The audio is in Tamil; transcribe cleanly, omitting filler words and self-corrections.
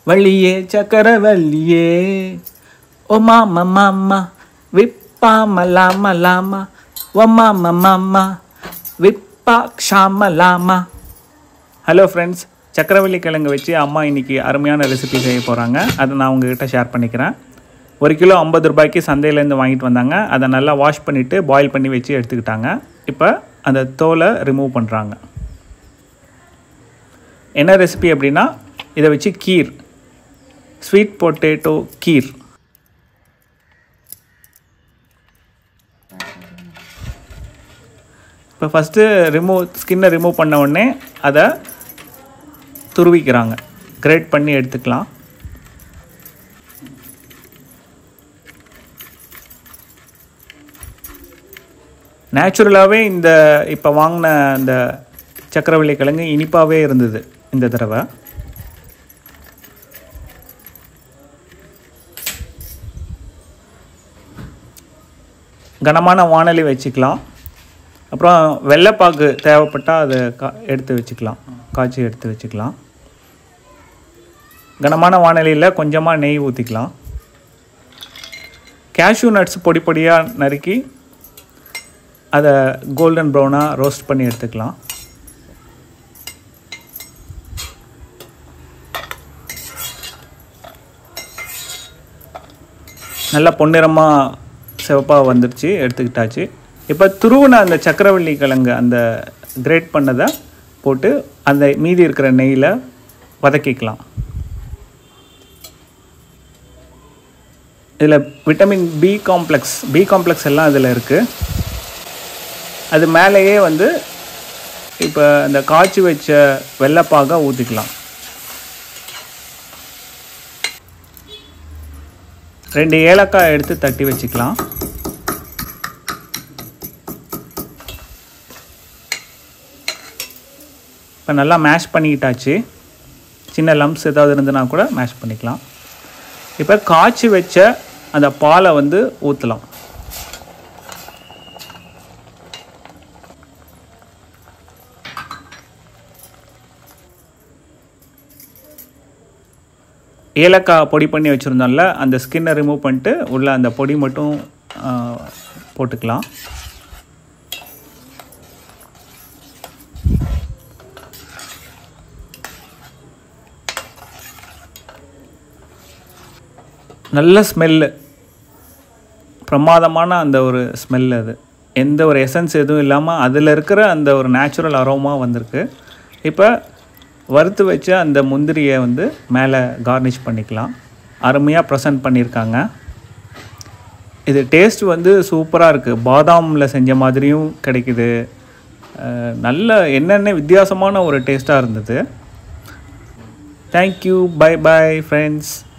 வள்ளியே சக்கரவள்ளியே ஓ மாமா மாமா விப்பாம லாமா லாமா ஓ மாமா மாமா விப்பா க்ஷாம லாமா. ஹலோ ஃப்ரெண்ட்ஸ், சக்கரவள்ளி கிழங்கு வச்சு அம்மா இன்றைக்கி அருமையான ரெசிபி செய்ய போகிறாங்க. அதை நான் உங்கள்கிட்ட ஷேர் பண்ணிக்கிறேன். 1 கிலோ 50 ரூபாய்க்கு சந்தையிலேருந்து வாங்கிட்டு வந்தாங்க. அதை நல்லா வாஷ் பண்ணிவிட்டு பாயில் பண்ணி வச்சு எடுத்துக்கிட்டாங்க. இப்போ அந்த தோலை ரிமூவ் பண்ணுறாங்க. என்ன ரெசிபி அப்படின்னா, இதை வச்சு கீர், ஸ்வீட் பொட்டேட்டோ கீர். இப்போ ஃபஸ்ட்டு ஸ்கின்னை ரிமூவ் பண்ண உடனே அதை துருவிக்கிறாங்க. கிரேட் பண்ணி எடுத்துக்கலாம். நேச்சுரலாகவே இந்த இப்போ வாங்கின அந்த சக்கரவள்ளி கிழங்கு இனிப்பாகவே இருந்தது இந்த தடவை. கனமான வாணலி வச்சுக்கலாம். அப்புறம் வெள்ளைப்பாகு தேவைப்பட்டால் அதை எடுத்து வச்சுக்கலாம், காய்ச்சி எடுத்து வச்சுக்கலாம். கனமான வாணலியில் கொஞ்சமாக நெய் ஊற்றிக்கலாம். கேஷ்யூ நட்ஸ் பொடி பொடியாக நறுக்கி அதை கோல்டன் ப்ரௌனாக ரோஸ்ட் பண்ணி எடுத்துக்கலாம். நல்லா பொன்னிறமாக சிவப்பாக வந்துடுச்சு, எடுத்துக்கிட்டாச்சு. இப்போ துருவின அந்த சக்கரவள்ளி கிழங்கு அந்த கிரேட் பண்ணதை போட்டு அந்த மீதி இருக்கிற நெய்யில் வதக்கிக்கலாம். இதில் விட்டமின் பி காம்ப்ளெக்ஸ் எல்லாம் இதில் இருக்குது. அது மேலேயே இப்போ அந்த காய்ச்சி வச்ச வெள்ளைப்பாக ஊற்றிக்கலாம். 2 ஏலக்காய் எடுத்து தட்டி வச்சுக்கலாம். இப்போ நல்லா மேஷ் பண்ணிக்கிட்டாச்சு. சின்ன லம்ப்ஸ் ஏதாவது இருந்ததுன்னா கூட மேஷ் பண்ணிக்கலாம். இப்போ காய்ச்சி வச்ச அந்த பாலை ஊற்றலாம். ஏலக்காய் பொடி பண்ணி வச்சுருந்தோம்ல, அந்த ஸ்கின்னை ரிமூவ் பண்ணிட்டு உள்ள அந்த பொடி மட்டும் போட்டுக்கலாம். நல்ல ஸ்மெல்லு, பிரமாதமான அந்த ஒரு ஸ்மெல். அது எந்த ஒரு எசன்ஸ் எதுவும் இல்லாமல் அதில் இருக்கிற அந்த ஒரு நேச்சுரல் அரோமா வந்திருக்கு. இப்போ வறுத்து வச்ச அந்த முந்திரியை மேலே கார்னிஷ் பண்ணிக்கலாம். அருமையாக ப்ரெசன்ட் பண்ணியிருக்காங்க. இது டேஸ்ட் சூப்பராக இருக்குது. பாதாமில் செஞ்ச மாதிரியும் கிடைக்குது. நல்ல என்னென்ன வித்தியாசமான ஒரு டேஸ்ட்டாக இருந்தது. Thank you, bye bye friends.